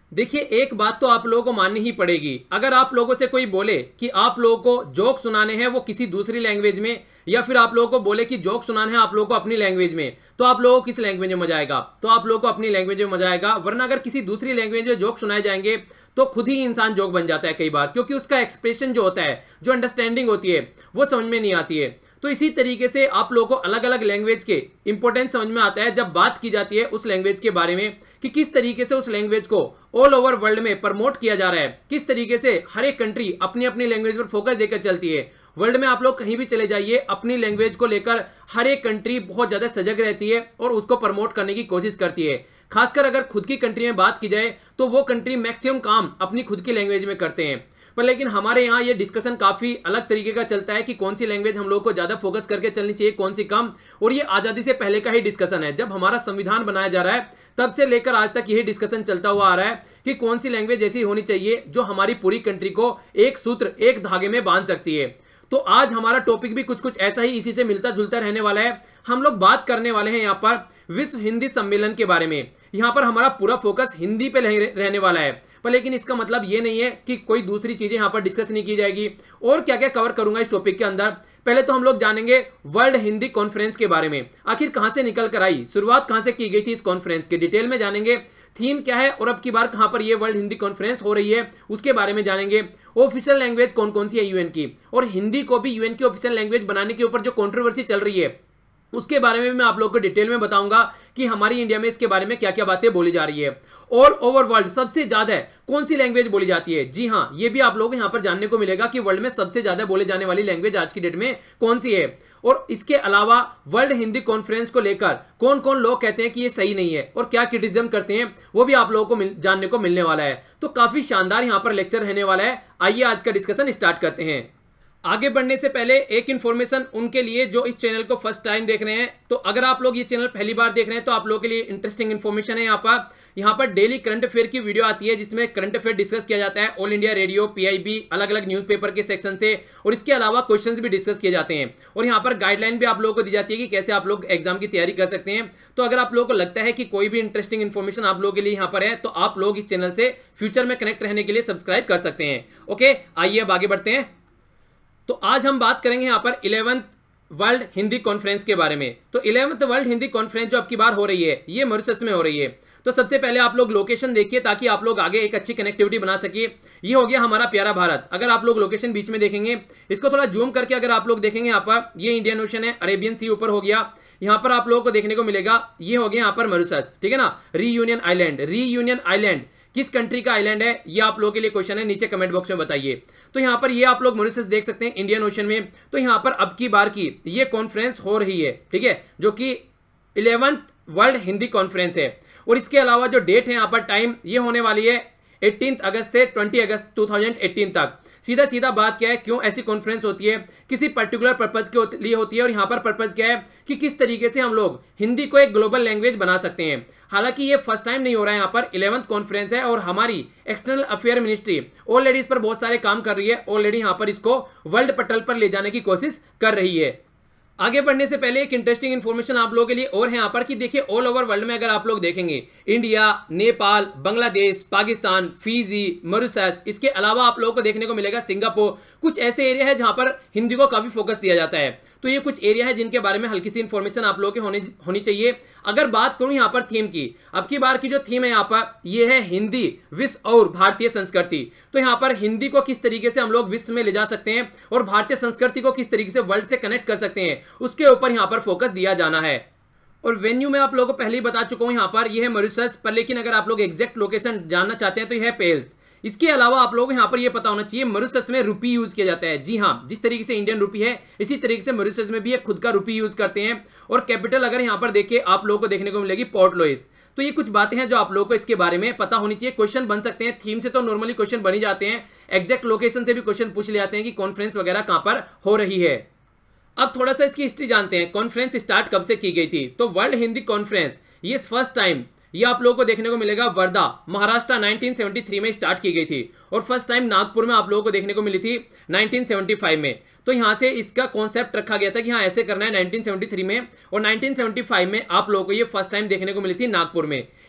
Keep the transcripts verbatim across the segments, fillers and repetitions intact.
देखिए, एक बात तो आप लोगों को माननी ही पड़ेगी। अगर आप लोगों से कोई बोले कि आप लोगों को जोक सुनाने हैं वो किसी दूसरी लैंग्वेज में, या फिर आप लोगों को बोले कि जोक सुनाने हैं आप लोगों को अपनी लैंग्वेज में, तो आप लोगों को किस लैंग्वेज में मजा आएगा? तो आप लोगों को अपनी लैंग्वेज में मजा आएगा। वरना अगर किसी दूसरी लैंग्वेज में जोक सुनाए जाएंगे तो खुद ही इंसान जोक बन जाता है कई बार, क्योंकि उसका एक्सप्रेशन जो होता है, जो अंडरस्टैंडिंग होती है, वो समझ में नहीं आती है। तो इसी तरीके से आप लोगों को अलग अलग लैंग्वेज के इंपॉर्टेंस समझ में आता है जब बात की जाती है उस लैंग्वेज के बारे में कि किस तरीके से उस लैंग्वेज को ऑल ओवर वर्ल्ड में प्रमोट किया जा रहा है, किस तरीके से हर एक कंट्री अपनी अपनी लैंग्वेज पर फोकस देकर चलती है। वर्ल्ड में आप लोग कहीं भी चले जाइए, अपनी लैंग्वेज को लेकर हर एक कंट्री बहुत ज्यादा सजग रहती है और उसको प्रमोट करने की कोशिश करती है। खासकर अगर खुद की कंट्री में बात की जाए तो वो कंट्री मैक्सिमम काम अपनी खुद की लैंग्वेज में करते हैं। पर लेकिन हमारे यहाँ ये डिस्कशन काफी अलग तरीके का चलता है कि कौन सी लैंग्वेज हम लोग को ज्यादा फोकस करके चलनी चाहिए, कौन सी कम। और ये आजादी से पहले का ही डिस्कशन है, जब हमारा संविधान बनाया जा रहा है तब से लेकर आज तक यही डिस्कशन चलता हुआ आ रहा है कि कौन सी लैंग्वेज ऐसी होनी चाहिए जो हमारी पूरी कंट्री को एक सूत्र, एक धागे में बांध सकती है। तो आज हमारा टॉपिक भी कुछ कुछ ऐसा ही इसी से मिलता जुलता रहने वाला है। हम लोग बात करने वाले हैं यहाँ पर विश्व हिंदी सम्मेलन के बारे में। यहाँ पर हमारा पूरा फोकस हिंदी पे रहने वाला है, पर लेकिन इसका मतलब ये नहीं है कि कोई दूसरी चीजें यहाँ पर डिस्कस नहीं की जाएगी। और क्या क्या कवर करूंगा इस टॉपिक के अंदर, पहले तो हम लोग जानेंगे वर्ल्ड हिंदी कॉन्फ्रेंस के बारे में। आखिर कहां से निकल कर आई, शुरुआत कहां से की गई थी इस कॉन्फ्रेंस के डिटेल में जानेंगे। थीम क्या है और अब की बार कहां पर ये वर्ल्ड हिंदी कॉन्फ्रेंस हो रही है उसके बारे में जानेंगे। ऑफिशियल लैंग्वेज कौन कौन सी है यूएन की, और हिंदी को भी यूएन की ऑफिशियल लैंग्वेज बनाने के ऊपर जो कंट्रोवर्सी चल रही है उसके बारे में मैं आप लोगों को डिटेल में बताऊंगा कि हमारी इंडिया में इसके बारे में क्या क्या बातें बोली जा रही है। ऑल ओवर वर्ल्ड सबसे ज्यादा कौन सी लैंग्वेज बोली जाती है? जी हाँ, ये भी आप लोगों को यहाँ पर जानने को मिलेगा कि वर्ल्ड में सबसे ज्यादा बोले जाने वाली लैंग्वेज आज की डेट में कौन सी है। और इसके अलावा वर्ल्ड हिंदी कॉन्फ्रेंस को लेकर कौन कौन लोग कहते हैं कि ये सही नहीं है और क्या क्रिटिसिज्म करते हैं, वो भी आप लोगों को जानने को मिलने वाला है। तो काफी शानदार यहाँ पर लेक्चर रहने वाला है। आइए आज का डिस्कशन स्टार्ट करते हैं। आगे बढ़ने से पहले एक इन्फॉर्मेशन उनके लिए जो इस चैनल को फर्स्ट टाइम देख रहे हैं। तो अगर आप लोग ये चैनल पहली बार देख रहे हैं तो आप लोगों के लिए इंटरेस्टिंग इन्फॉर्मेशन है। यहाँ पर यहाँ पर डेली करंट अफेयर की वीडियो आती है जिसमें करंट अफेयर डिस्कस किया जाता है ऑल इंडिया रेडियो, पीआईबी, अलग अलग न्यूज़पेपर के सेक्शन से, और इसके अलावा क्वेश्चंस भी डिस्कस किए जाते हैं। और यहाँ पर गाइडलाइन भी आप लोगों को दी जाती है कि कैसे आप लोग एग्जाम की तैयारी कर सकते हैं। तो अगर आप लोगों को लगता है कि कोई भी इंटरेस्टिंग इन्फॉर्मेशन आप लोगों के लिए यहाँ पर है तो आप लोग इस चैनल से फ्यूचर में कनेक्ट रहने के लिए सब्सक्राइब कर सकते हैं। ओके, आइए अब आगे बढ़ते हैं। तो आज हम बात करेंगे यहाँ पर इलेवेंथ वर्ल्ड हिंदी कॉन्फ्रेंस के बारे में। तो इलेवेंथ वर्ल्ड हिंदी कॉन्फ्रेंस जो अब की बार हो रही है ये मॉरिशस में हो रही है। तो सबसे पहले आप लोग लोकेशन देखिए ताकि आप लोग आगे एक अच्छी कनेक्टिविटी बना सकिए। ये हो गया हमारा प्यारा भारत। अगर आप लोग लोकेशन बीच में देखेंगे, इसको थोड़ा जूम करके अगर आप लोग देखेंगे यहाँ पर, ये इंडियन ओशन है, अरेबियन सी ऊपर हो गया। यहाँ पर आप लोगों को देखने को मिलेगा ये हो गया यहाँ पर मॉरिशस, ठीक है ना। रीयूनियन आइलैंड, रीयूनियन आइलैंड किस कंट्री का आइलैंड है ये आप लोगों के लिए क्वेश्चन है, नीचे कमेंट बॉक्स में बताइए। तो यहाँ पर ये आप लोग मॉरिशस देख सकते हैं इंडियन ओशन में। तो यहाँ पर अब की बार की ये कॉन्फ्रेंस हो रही है, ठीक है, जो कि इलेवेंथ वर्ल्ड हिंदी कॉन्फ्रेंस है। और इसके अलावा जो डेट है यहाँ पर टाइम ये होने वाली है अठारह अगस्त से बीस अगस्त दो हज़ार अठारह तक। सीधा सीधा बात क्या है, क्यों ऐसी कॉन्फ्रेंस होती है, किसी पर्टिकुलर पर्पज के लिए होती है। और यहाँ पर पर्पज क्या है कि किस तरीके से हम लोग हिंदी को एक ग्लोबल लैंग्वेज बना सकते हैं। हालांकि ये फर्स्ट टाइम नहीं हो रहा है, यहाँ पर इलेवेंथ कॉन्फ्रेंस है और हमारी एक्सटर्नल अफेयर मिनिस्ट्री ऑलरेडी इस पर बहुत सारे काम कर रही है। ऑलरेडी यहाँ पर इसको वर्ल्ड पटल पर ले जाने की कोशिश कर रही है। आगे बढ़ने से पहले एक इंटरेस्टिंग इन्फॉर्मेशन आप लोगों के लिए और है यहाँ पर कि देखिए ऑल ओवर वर्ल्ड में अगर आप लोग देखेंगे, India, Nepal, Bangladesh, Pakistan, Fiji, Mauritius, इसके अलावा आप लोगों को देखने को मिलेगा सिंगापुर, कुछ ऐसे एरिया है जहां पर हिंदी को काफी फोकस दिया जाता है। तो ये कुछ एरिया है जिनके बारे में हल्की सी इन्फॉर्मेशन आप लोगों के होने होनी चाहिए। अगर बात करूं यहाँ पर थीम की, अब की बार की जो थीम है यहाँ पर ये है हिंदी, विश्व और भारतीय संस्कृति। तो यहाँ पर हिंदी को किस तरीके से हम लोग विश्व में ले जा सकते हैं और भारतीय संस्कृति को किस तरीके से वर्ल्ड से कनेक्ट कर सकते हैं, उसके ऊपर यहाँ पर फोकस दिया जाना है। और वेन्यू में आप लोगों को पहले ही बता चुका हूं, यहाँ पर यह है मॉरिशस पर, लेकिन अगर आप लोग एग्जैक्ट लोकेशन जानना चाहते हैं तो यह है पेल्स। इसके अलावा आप लोगों को यहाँ पर यह पता होना चाहिए मॉरिशस में रुपी यूज किया जाता है। जी हाँ, जिस तरीके से इंडियन रुपी है इसी तरीके से मॉरिशस में भी एक खुद का रुपी यूज करते हैं। और कैपिटल अगर यहाँ पर देखिए आप लोगों को देखने को मिलेगी पोर्ट लुइस। तो ये कुछ बातें हैं जो आप लोगों को इसके बारे में पता होनी चाहिए। क्वेश्चन बन सकते हैं, थीम से तो नॉर्मली क्वेश्चन बन ही जाते हैं, एग्जैक्ट लोकेशन से भी क्वेश्चन पूछ ले जाते हैं कि कॉन्फ्रेंस वगैरह कहां पर हो रही है। अब थोड़ा सा इसकी हिस्ट्री जानते हैं, कॉन्फ्रेंस स्टार्ट कब से की गई थी। तो वर्ल्ड हिंदी कॉन्फ्रेंस ये फर्स्ट टाइम ये आप लोगों को देखने को मिलेगा Wardha, Maharashtra nineteen seventy three में स्टार्ट की गई थी। और फर्स्ट टाइम नागपुर में आप लोगों को देखने को मिली थी नाइनटीन सेवेंटी फाइव में। तो यहां से इसका कॉन्सेप्ट रखा गया था कि हाँ ऐसे करना है नाइनटीन सेवेंटी थ्री में, और नाइनटीन सेवेंटी फाइव में आप लोगों को ये फर्स्ट टाइम देखने को मिली थी नागपुर में।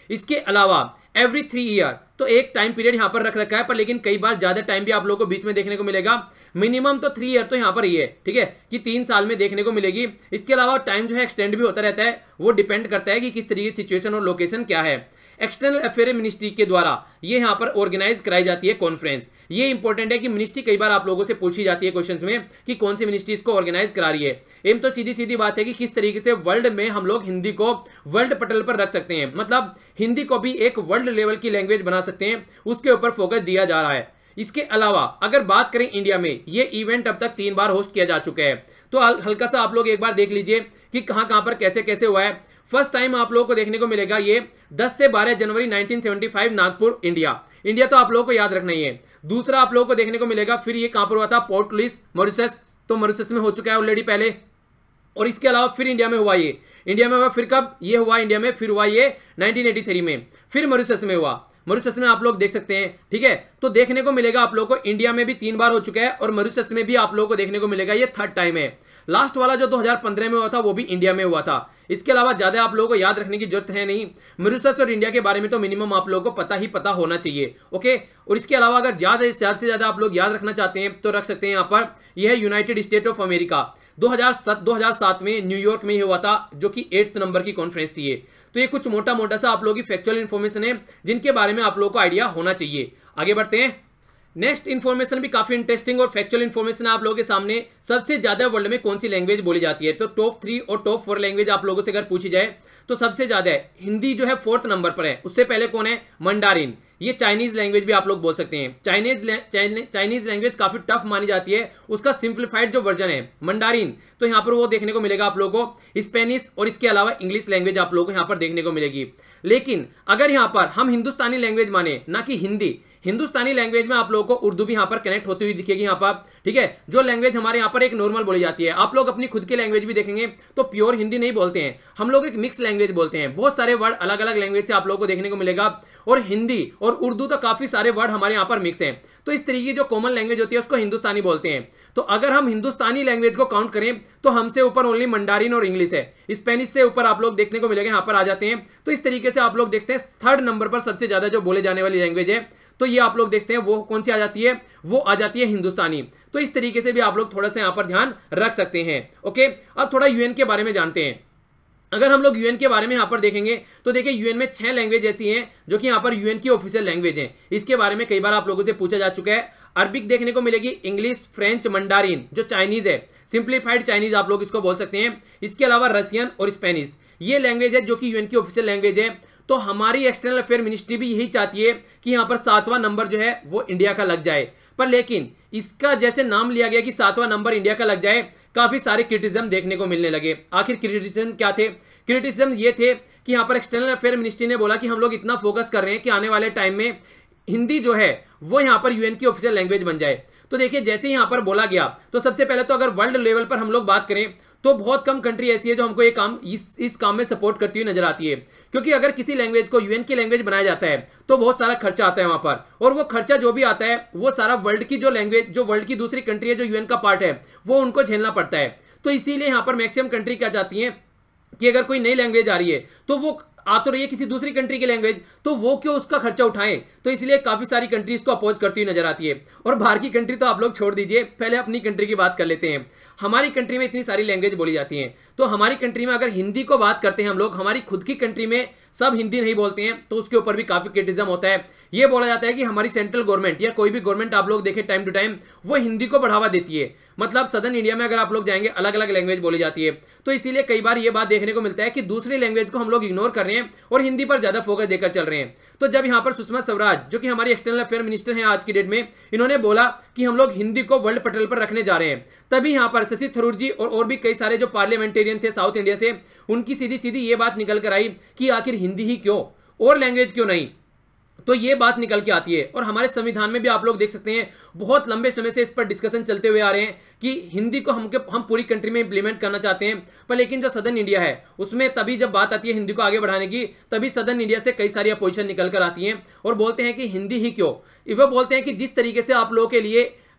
इसके अलावा एवरी थ्री ईयर, तो एक टाइम पीरियड यहां पर रख रखा है, पर लेकिन कई बार ज्यादा टाइम भी आप लोगों को बीच में देखने को मिलेगा। मिनिमम तो थ्री ईयर तो यहां पर ही है, ठीक है, कि तीन साल में देखने को मिलेगी। इसके अलावा टाइम जो है एक्सटेंड भी होता रहता है, वो डिपेंड करता है कि किस तरीके की सिचुएशन और लोकेशन क्या है। एक्सटर्नल अफेयर मिनिस्ट्री के द्वारा ये यहाँ पर ऑर्गेनाइज कराई जाती है कॉन्फ्रेंस। ये इंपॉर्टेंट है कि मिनिस्ट्री कई बार आप लोगों से पूछी जाती है क्वेश्चंस में कि कौन सी मिनिस्ट्री इसको ऑर्गेनाइज करा रही है। एम तो सीधी सीधी बात है कि किस तरीके से वर्ल्ड में हम लोग हिंदी को वर्ल्ड पटल पर रख सकते हैं, मतलब हिंदी को भी एक वर्ल्ड लेवल की लैंग्वेज बना सकते हैं, उसके ऊपर फोकस दिया जा रहा है। इसके अलावा अगर बात करें इंडिया में, ये इवेंट अब तक तीन बार होस्ट किया जा चुका है, तो हल्का सा आप लोग एक बार देख लीजिए कि कहां कहां पर कैसे कैसे हुआ है। फर्स्ट टाइम आप लोगों को देखने को मिलेगा ये दस से बारह जनवरी nineteen seventy five, Nagpur, India. India तो आप लोगों को याद रखना ही है। दूसरा आप लोगों को देखने को मिलेगा, फिर ये कहां पर हुआ था, पोर्ट लुइस, मॉरिशस, तो मॉरिशस में हो चुका है ऑलरेडी पहले। और इसके अलावा फिर इंडिया में हुआ, ये इंडिया में हुआ, फिर कब ये हुआ इंडिया में, फिर हुआ ये नाइनटीन एटी थ्री में, फिर मॉरिशस में हुआ। मॉरिशस में आप लोग देख सकते हैं, ठीक है, तो देखने को मिलेगा आप लोगों को इंडिया में भी तीन बार हो चुका है और मॉरिशस में भी आप लोगों को देखने को मिलेगा, ये थर्ड टाइम है। लास्ट वाला जो दो हज़ार पंद्रह में हुआ था वो भी इंडिया में हुआ था। इसके अलावा ज्यादा आप लोगों को याद रखने की जरूरत है नहीं। मॉरिशस और इंडिया के बारे में तो मिनिमम आप लोगों को पता ही पता होना चाहिए, ओके। और इसके अलावा अगर ज्यादा ज्यादा से ज्यादा आप लोग याद रखना चाहते हैं तो रख सकते हैं यहाँ पर, यह है यूनाइटेड स्टेट ऑफ अमेरिका। दो हज़ार सात में न्यूयॉर्क में ही हुआ था, जो कि एट्थ नंबर की कॉन्फ्रेंस थी ये। तो ये कुछ मोटा मोटा सा आप लोगों की फैक्चुअल इन्फॉर्मेशन है जिनके बारे में आप लोगों को आइडिया होना चाहिए। आगे बढ़ते हैं। नेक्स्ट इन्फॉर्मेशन भी काफी इंटरेस्टिंग और फैक्चुअल इन्फॉर्मेशन है आप लोगों के सामने। सबसे ज्यादा वर्ल्ड में कौन सी लैंग्वेज बोली जाती है, तो टॉप थ्री और टॉप फोर लैंग्वेज आप लोगों से अगर पूछी जाए तो सबसे ज्यादा है हिंदी जो है फोर्थ नंबर पर है। उससे पहले कौन है, मंडारिन। ये चाइनीज लैंग्वेज भी आप लोग बोल सकते हैं। चाइनीज चाइनीज लैंग्वेज काफी टफ मानी जाती है, उसका सिंप्लीफाइड जो वर्जन है मंडारिन, तो यहाँ पर वो देखने को मिलेगा आप लोगों को। स्पेनिश और इसके अलावा इंग्लिश लैंग्वेज आप लोगों को यहाँ पर देखने को मिलेगी। लेकिन अगर यहाँ पर हम हिंदुस्तानी लैंग्वेज माने, ना कि हिंदी, हिंदुस्तानी लैंग्वेज में आप लोगों को उर्दू भी यहाँ पर कनेक्ट होती हुई दिखेगी यहाँ पर, ठीक है। जो लैंग्वेज हमारे यहाँ पर एक नॉर्मल बोली जाती है, आप लोग अपनी खुद की लैंग्वेज भी देखेंगे तो प्योर हिंदी नहीं बोलते हैं, हम लोग एक मिक्स लैंग्वेज बोलते हैं। बहुत सारे वर्ड अलग अलग लैंग्वेज से आप लोगों को देखने को मिलेगा, और हिंदी और उर्दू तो काफी सारे वर्ड हमारे यहाँ पर मिक्स हैं। तो इस तरीके की जो कॉमन लैंग्वेज होती है उसको हिंदुस्तानी बोलते हैं। तो अगर हम हिंदुस्तानी लैंग्वेज को काउंट करें तो हमसे ऊपर ओनली मंडारिन और इंग्लिश है। स्पेनिश से ऊपर आप लोग देखने को मिलेगा यहाँ पर आ जाते हैं। तो इस तरीके से आप लोग देखते हैं थर्ड नंबर पर सबसे ज्यादा जो बोले जाने वाली लैंग्वेज है, तो ये आप लोग देखते हैं वो कौन सी आ जाती है, वो आ जाती है हिंदुस्तानी। तो इस तरीके से भी आप लोग थोड़ा सा यहाँ पर ध्यान रख सकते हैं, ओके। अब थोड़ा यूएन के बारे में जानते हैं। अगर हम लोग यूएन के बारे में यहाँ पर देखेंगे तो देखिए यूएन में छह लैंग्वेज ऐसी हैं जो कि यहाँ पर यूएन की ऑफिशियल लैंग्वेज हैं। इसके बारे में कई बार आप लोगों से पूछा जा चुका है। अरबिक देखने को मिलेगी, इंग्लिश, फ्रेंच, मंडारिन जो चाइनीज है, सिंप्लीफाइड चाइनीज आप लोग इसको बोल सकते हैं। इसके अलावा रशियन और स्पेनिश, ये लैंग्वेज है जो कि यूएन की ऑफिशियल लैंग्वेज है। तो हमारी एक्सटर्नल अफेयर मिनिस्ट्री भी यही चाहती है कि यहाँ पर सातवां नंबर जो है वो इंडिया का लग जाए, पर लेकिन इसका जैसे नाम लिया गया कि सातवां नंबर इंडिया का लग जाए, काफी सारे क्रिटिसिज्म देखने को मिलने लगे। आखिर क्रिटिसिज्म क्या थे? क्रिटिसिज्म ये थे कि यहाँ पर एक्सटर्नल अफेयर मिनिस्ट्री ने बोला कि हम लोग इतना फोकस कर रहे हैं कि आने वाले टाइम में हिंदी जो है वो यहाँ पर यूएन की ऑफिशियल लैंग्वेज बन जाए। तो देखिए जैसे ही यहाँ पर बोला गया, तो सबसे पहले तो अगर वर्ल्ड लेवल पर हम लोग बात करें तो बहुत कम कंट्री ऐसी है जो हमको ये काम इस इस काम में सपोर्ट करती हुई नजर आती है। क्योंकि अगर किसी लैंग्वेज को यूएन की लैंग्वेज बनाया जाता है तो बहुत सारा खर्चा आता है वहां पर, और वो खर्चा जो भी आता है वो सारा वर्ल्ड की जो लैंग्वेज जो वर्ल्ड की दूसरी कंट्री है जो यूएन का पार्ट है वो उनको झेलना पड़ता है। तो इसीलिए यहाँ पर मैक्सिमम कंट्री क्या चाहती है कि अगर कोई नई लैंग्वेज आ रही है तो वो आ तो रही है किसी दूसरी कंट्री की लैंग्वेज, तो वो क्यों उसका खर्चा उठाएं। तो इसलिए काफी सारी कंट्री इसको अपोज करती हुई नजर आती है। और बाहर की कंट्री तो आप लोग छोड़ दीजिए, पहले अपनी कंट्री की बात कर लेते हैं। हमारी कंट्री में इतनी सारी लैंग्वेज बोली जाती हैं, तो हमारी कंट्री में अगर हिंदी को बात करते हैं हम लोग, हमारी खुद की कंट्री में सब हिंदी नहीं बोलते हैं, तो उसके ऊपर भी काफी क्रिटिसिज्म होता है। ये बोला जाता है कि हमारी सेंट्रल गवर्नमेंट या कोई भी गवर्नमेंट आप लोग देखें टाइम टू टाइम वो हिंदी को बढ़ावा देती है। मतलब सदर्न इंडिया में अगर आप लोग जाएंगे अलग अलग लैंग्वेज बोली जाती है, तो इसीलिए कई बार ये बात देखने को मिलता है कि दूसरी लैंग्वेज को हम लोग इग्नोर कर रहे हैं और हिंदी पर ज्यादा फोकस देकर चल रहे हैं। तो जब यहाँ पर सुषमा स्वराज जो कि हमारी एक्सटर्नल अफेयर मिनिस्टर हैं आज की डेट में, इन्होंने बोला कि हम लोग हिंदी को वर्ल्ड पटल पर रखने जा रहे हैं, तभी यहाँ पर शशि थरूर जी और, और भी कई सारे जो पार्लियामेंटेरियन थे साउथ इंडिया से, उनकी सीधी सीधी ये बात निकल कर आई कि आखिर हिंदी ही क्यों और लैंग्वेज क्यों नहीं। तो ये बात निकल के आती है। और हमारे संविधान में भी आप लोग देख सकते हैं बहुत लंबे समय से इस पर डिस्कशन चलते हुए आ रहे हैं कि हिंदी को हम हम पूरी कंट्री में इंप्लीमेंट करना चाहते हैं। पर लेकिन जो सदर्न इंडिया है उसमें तभी जब बात आती है हिंदी को आगे बढ़ाने की, तभी सदर्न इंडिया से कई सारी अपोजिशन निकल कर आती हैं और बोलते हैं कि हिंदी ही क्यों। वो बोलते हैं कि जिस तरीके से आप लोगों के लिए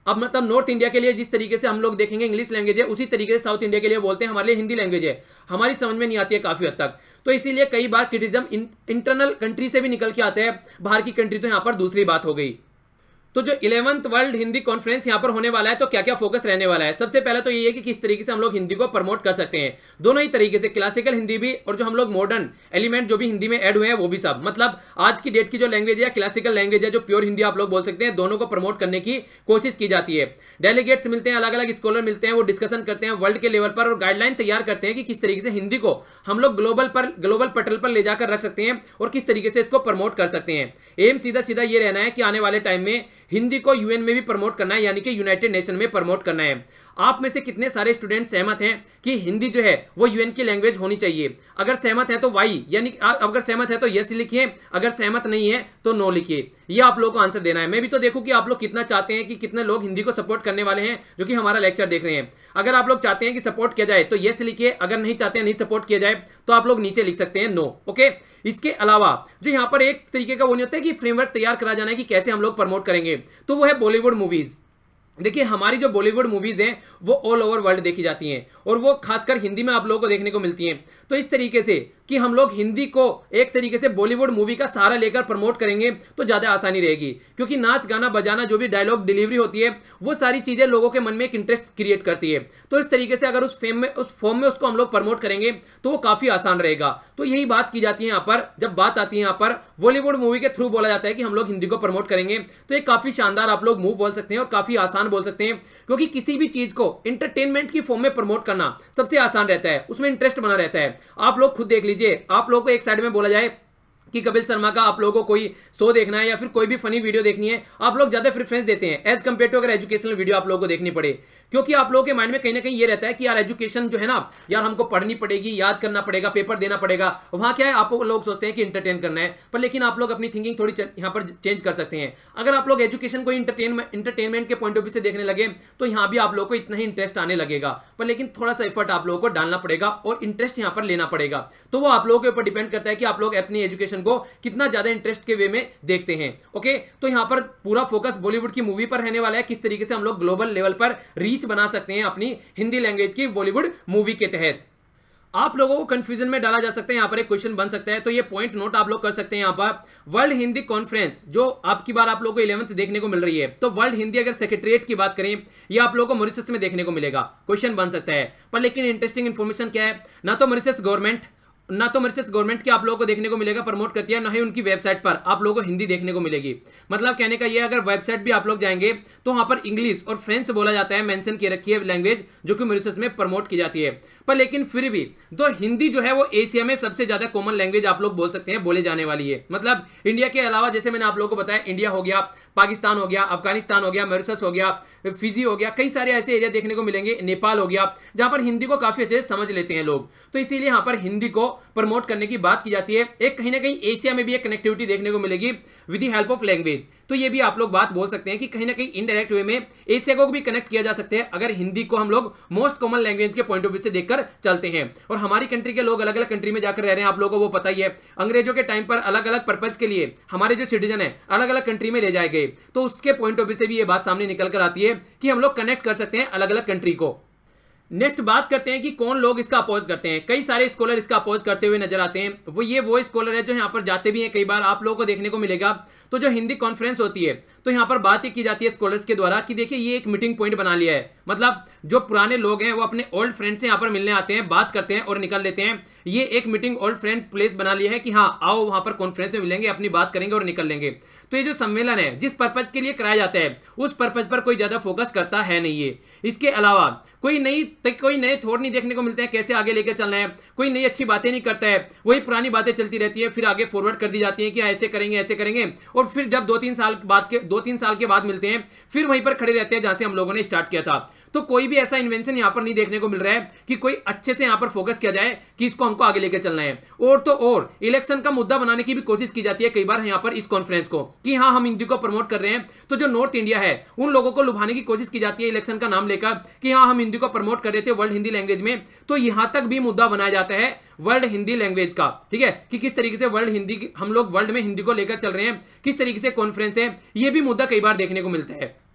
अब मतलब नॉर्थ इंडिया के लिए जिस तरीके से हम लोग देखेंगे इंग्लिश लैंग्वेज है, उसी तरीके से साउथ इंडिया के लिए बोलते हैं हमारे लिए हिंदी लैंग्वेज है, हमारी समझ में नहीं आती है काफी हद तक। तो इसीलिए कई बार क्रिटिसिज्म इंटरनल कंट्री से भी निकल के आते हैं, बाहर की कंट्री तो यहां पर दूसरी बात हो गई। तो जो इलेवंथ वर्ल्ड हिंदी कॉन्फ्रेंस यहां पर होने वाला है, तो क्या क्या फोकस रहने वाला है? सबसे पहले तो ये है कि किस तरीके से हम लोग हिंदी को प्रमोट कर सकते हैं, दोनों ही तरीके से, क्लासिकल हिंदी भी और जो हम लोग मॉडर्न एलिमेंट जो भी हिंदी में ऐड हुए हैं वो भी सब। मतलब आज की डेट की जो लैंग्वेज है, क्लासिकल लैंग्वेज है, जो प्योर हिंदी आप लोग बोल सकते हैं, दोनों को प्रमोट करने की कोशिश की जाती है। डेलीगेट्स मिलते हैं, अलग अलग स्कॉलर मिलते हैं, वो डिस्कशन करते हैं वर्ल्ड के लेवल पर और गाइडलाइन तैयार करते हैं कि किस तरीके से हिंदी को हम लोग ग्लोबल पर ग्लोबल पटल पर ले जाकर रख सकते हैं और किस तरीके से इसको प्रमोट कर सकते हैं। एम सीधा सीधा ये रहना है कि आने वाले टाइम में हिंदी को यूएन में भी प्रमोट करना है, यानी कि यूनाइटेड नेशन में प्रमोट करना है। आप में से कितने सारे स्टूडेंट सहमत हैं कि हिंदी जो है वो यूएन की लैंग्वेज होनी चाहिए? अगर सहमत है तो वाई, यानी अगर सहमत है तो यस लिखिए, अगर सहमत नहीं है तो नो लिखिए। ये आप लोगों को आंसर देना है। मैं भी तो देखूं कि आप लोग कितना चाहते हैं कि कितने लोग हिंदी को सपोर्ट करने वाले हैं जो कि हमारा लेक्चर देख रहे हैं। अगर आप लोग चाहते हैं कि सपोर्ट किया जाए तो यस लिखिए, अगर नहीं चाहते हैं नहीं सपोर्ट किया जाए तो आप लोग नीचे लिख सकते हैं नो। ओके, इसके अलावा जो यहाँ पर एक तरीके का वो नहीं होता है कि फ्रेमवर्क तैयार करा जाना है कि कैसे हम लोग प्रमोट करेंगे, तो वो है बॉलीवुड मूवीज। देखिए हमारी जो बॉलीवुड मूवीज हैं वो ऑल ओवर वर्ल्ड देखी जाती हैं और वो खासकर हिंदी में आप लोगों को देखने को मिलती हैं। तो इस तरीके से कि हम लोग हिंदी को एक तरीके से बॉलीवुड मूवी का सहारा लेकर प्रमोट करेंगे तो ज्यादा आसानी रहेगी, क्योंकि नाच गाना बजाना जो भी डायलॉग डिलीवरी होती है वो सारी चीजें लोगों के मन में एक इंटरेस्ट क्रिएट करती है। तो इस तरीके से अगर उस फेम में उस फॉर्म में उसको हम लोग प्रमोट करेंगे तो वो काफी आसान रहेगा। तो यही बात की जाती है यहाँ पर, जब बात आती है यहाँ पर बॉलीवुड मूवी के थ्रू बोला जाता है कि हम लोग हिंदी को प्रमोट करेंगे, तो एक काफी शानदार आप लोग मूव बोल सकते हैं और काफी आसान बोल सकते हैं, क्योंकि किसी भी चीज को एंटरटेनमेंट की फॉर्म में प्रमोट करना सबसे आसान रहता है, उसमें इंटरेस्ट बना रहता है। आप लोग खुद देख लीजिए, आप लोगों को एक साइड में बोला जाए कि कपिल शर्मा का आप लोगों को कोई शो देखना है या फिर कोई भी फनी वीडियो देखनी है, आप लोग ज्यादा प्रेफरेंस देते हैं एज कंपेयर टू अगर एजुकेशनल वीडियो आप लोगों को देखनी पड़े, क्योंकि आप लोगों के माइंड में कहीं ना कहीं ये रहता है कि यार एजुकेशन जो है ना यार हमको पढ़नी पड़ेगी, याद करना पड़ेगा, पेपर देना पड़ेगा। वहां क्या है, आप लोग सोचते हैं कि इंटरटेन करना है, पर लेकिन आप लोग अपनी थिंकिंग थोड़ी यहाँ पर चेंज कर सकते हैं। अगर आप लोग एजुकेशन को इंटरटेनमेंट इंटरटेनमेंट के पॉइंट ऑफ व्यू से देखने लगे तो यहाँ भी आप लोग को इतना ही इंटरेस्ट आने लगेगा, पर लेकिन थोड़ा सा एफर्ट आप लोगों को डालना पड़ेगा और इंटरेस्ट यहाँ पर लेना पड़ेगा। तो वो आप लोगों के ऊपर डिपेंड करता है कि आप लोग अपनी एजुकेशन को कितना ज्यादा इंटरेस्ट के वे में देखते हैं। ओके, तो यहाँ पर पूरा फोकस बॉलीवुड की मूवी पर रहने वाला है, किस तरीके से हम लोग ग्लोबल लेवल पर रीच बना सकते हैं अपनी हिंदी लैंग्वेज की बॉलीवुड मूवी के तहत। आप लोगों को कंफ्यूजन में डाला जा सकता है, यहाँ पर एक क्वेश्चन बन सकता है, तो ये पॉइंट नोट आप लोग कर सकते हैं। यहाँ पर वर्ल्ड हिंदी कॉन्फ्रेंस जो आपकी बार आप लोगों को इलेवंथ देखने को मिल रही है, तो वर्ल्ड हिंदी अगर सेक्रेटरिएट की बात करें ये आप लोगों को मॉरिशस में देखने को मिलेगा, क्वेश्चन बन सकता है। पर लेकिन इंटरेस्टिंग इंफॉर्मेशन क्या है, ना तो मॉरिशस गवर्नमेंट ना तो मॉरिशस गवर्नमेंट की आप लोगों को देखने को मिलेगा प्रमोट करती है, ना ही उनकी वेबसाइट पर आप लोगों को हिंदी देखने को मिलेगी। मतलब कहने का ये, अगर वेबसाइट भी आप लोग जाएंगे तो वहां पर इंग्लिश और फ्रेंच बोला जाता है, मेंशन की रखी है लैंग्वेज जो कि मॉरिशस में प्रमोट की जाती है। पर लेकिन फिर भी तो हिंदी जो है वो एशिया में सबसे ज्यादा कॉमन लैंग्वेज आप लोग बोल सकते हैं बोले जाने वाली है। मतलब इंडिया के अलावा जैसे मैंने आप लोगों को बताया, इंडिया हो गया, पाकिस्तान हो गया, अफगानिस्तान हो गया, मॉरिशस हो गया, फिजी हो गया, कई सारे ऐसे एरिया देखने को मिलेंगे, नेपाल हो गया, जहां पर हिंदी को काफी अच्छे से समझ लेते हैं लोग। तो इसीलिए यहां पर हिंदी को प्रमोट करने की बात की जाती है। एक कहीं ना कहीं एशिया में भी एक कनेक्टिविटी देखने को मिलेगी with the help of language. तो ये भी आप लोग बात बोल सकते हैं कि कहीं ना कहीं इनडायरेक्ट वे में एशिया को भी कनेक्ट किया जा सकता है अगर हिंदी को हम लोग मोस्ट कॉमन लैंग्वेज के पॉइंट ऑफ व्यू से देखकर चलते हैं। और हमारी कंट्री के लोग अलग अलग कंट्री में जाकर रह रहे हैं, आप लोगों को वो पता ही है। अंग्रेजों के टाइम पर अलग अलग पर्पज के लिए हमारे जो सिटीजन है अलग अलग कंट्री में ले जाए गए, तो उसके पॉइंट ऑफ व्यू से भी ये बात सामने निकल कर आती है कि हम लोग कनेक्ट कर सकते हैं अलग अलग कंट्री को। नेक्स्ट बात करते हैं कि कौन लोग इसका अपोज करते हैं। कई सारे स्कॉलर इसका अपोज करते हुए नजर आते हैं। वो ये वो स्कॉलर है जो यहाँ पर जाते भी हैं, कई बार आप लोगों को देखने को मिलेगा। तो जो हिंदी कॉन्फ्रेंस होती है तो यहाँ पर बात ही की जाती है स्कॉलर्स के द्वारा कि देखिए ये एक मीटिंग पॉइंट बना लिया है। मतलब जो पुराने लोग हैं वो अपने ओल्ड फ्रेंड से यहाँ पर मिलने आते हैं, बात करते हैं और निकल लेते हैं। ये एक मीटिंग ओल्ड फ्रेंड प्लेस बना लिया है कि हाँ आओ वहां पर कॉन्फ्रेंस में मिलेंगे, अपनी बात करेंगे और निकल लेंगे। तो ये जो सम्मेलन है जिस पर्पज के लिए कराया जाता है उस पर्पज पर कोई ज्यादा फोकस करता है नहीं है। इसके अलावा कोई नई कोई नए थॉट नहीं देखने को मिलते हैं कैसे आगे लेकर चलना है, कोई नई अच्छी बातें नहीं करता है, वही पुरानी बातें चलती रहती है, फिर आगे फॉरवर्ड कर दी जाती है कि ऐसे करेंगे ऐसे करेंगे, और फिर जब दो तीन साल बाद के दो तीन साल के बाद मिलते हैं फिर वहीं पर खड़े रहते हैं जहां से हम लोगों ने स्टार्ट किया था। तो कोई भी ऐसा इन्वेंशन यहां पर नहीं देखने को मिल रहा है कि कोई अच्छे से यहां पर फोकस किया जाए कि इसको हमको आगे लेकर चलना है। और तो और इलेक्शन का मुद्दा बनाने की भी कोशिश की जाती है कई बार यहां पर इस कॉन्फ्रेंस को कि हाँ हम हिंदी को प्रमोट कर रहे हैं। तो जो नॉर्थ इंडिया है उन लोगों को लुभाने की कोशिश की जाती है इलेक्शन का नाम लेकर कि हाँ हम हिंदी को प्रमोट कर रहे थे वर्ल्ड हिंदी लैंग्वेज में। तो यहां तक भी मुद्दा बनाया जाता है वर्ल्ड हिंदी लैंग्वेज का, ठीक है, कि किस तरीके से वर्ल्ड हिंदी हम लोग वर्ल्ड में हिंदी को लेकर चल रहे हैं, किस तरीके से कॉन्फ्रेंस है, ये भी मुद्दा कई बार देखने को मिलता है।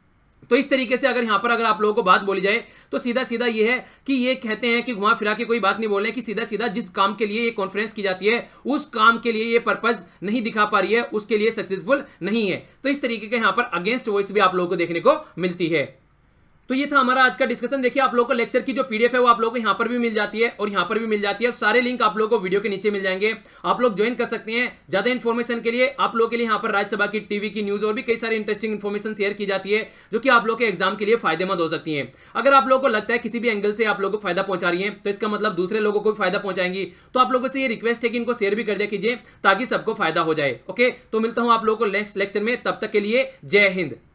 तो इस तरीके से अगर यहां पर अगर आप लोगों को बात बोली जाए तो सीधा सीधा ये है कि ये कहते हैं कि घुमा फिरा के कोई बात नहीं बोल रहे हैं कि सीधा सीधा जिस काम के लिए ये कॉन्फ्रेंस की जाती है उस काम के लिए ये पर्पज नहीं दिखा पा रही है, उसके लिए सक्सेसफुल नहीं है। तो इस तरीके के यहां पर अगेंस्ट वॉइस भी आप लोगों को देखने को मिलती है। तो ये था हमारा आज का डिस्कशन। देखिए आप लोगों को लेक्चर की जो पीडीएफ है वो आप लोगों को यहाँ पर भी मिल जाती है और यहाँ पर भी मिल जाती है। सारे लिंक आप लोगों को वीडियो के नीचे मिल जाएंगे, आप लोग ज्वाइन कर सकते हैं। ज्यादा इन्फॉर्मेशन के लिए आप लोगों के लिए यहाँ पर राज्यसभा की टीवी की न्यूज और भी कई सारी इंटरेस्टिंग इन्फॉर्मेशन शेयर की जाती है जो कि आप लोग के एग्जाम के लिए फायदेमंद हो सकती है। अगर आप लोगों को लगता है किसी भी एंगल से आप लोगों को फायदा पहुंचा रही है तो इसका मतलब दूसरे लोगों को भी फायदा पहुंचाएंगी, तो आप लोगों से ये रिक्वेस्ट है कि इनको शेयर भी कर दिया कीजिए ताकि सबको फायदा हो जाए। ओके, तो मिलता हूं आप लोगों को नेक्स्ट लेक्चर में, तब तक के लिए जय हिंद।